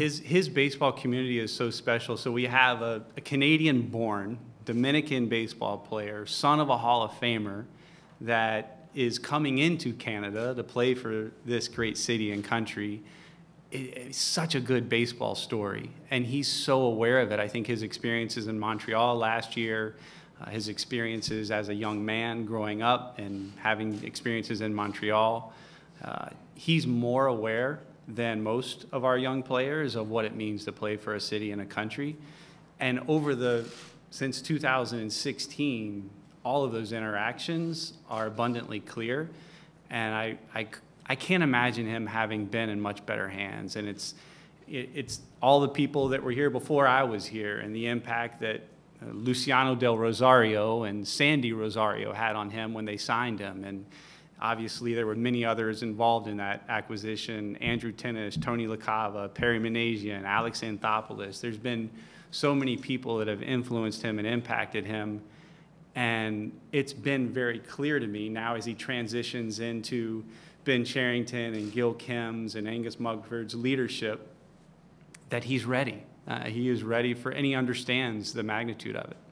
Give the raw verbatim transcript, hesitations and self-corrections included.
his, his baseball community is so special. So we have a, a Canadian-born Dominican baseball player, son of a Hall of Famer, that is coming into Canada to play for this great city and country. It, it's such a good baseball story, and he's so aware of it. I think his experiences in Montreal last year, uh, his experiences as a young man growing up and having experiences in Montreal, uh, he's more aware than most of our young players of what it means to play for a city and a country. And over the Since two thousand sixteen, all of those interactions are abundantly clear, and I, I, I can't imagine him having been in much better hands. And it's, it, it's all the people that were here before I was here, and the impact that uh, Luciano del Rosario and Sandy Rosario had on him when they signed him. And obviously there were many others involved in that acquisition: Andrew Tinnish, Tony LaCava, Perry Managian, Alex Anthopoulos. There's been so many people that have influenced him and impacted him. And it's been very clear to me now as he transitions into Ben Cherington and Gil Kim's and Angus Mugford's leadership that he's ready. Uh, he is ready for, and he understands the magnitude of it.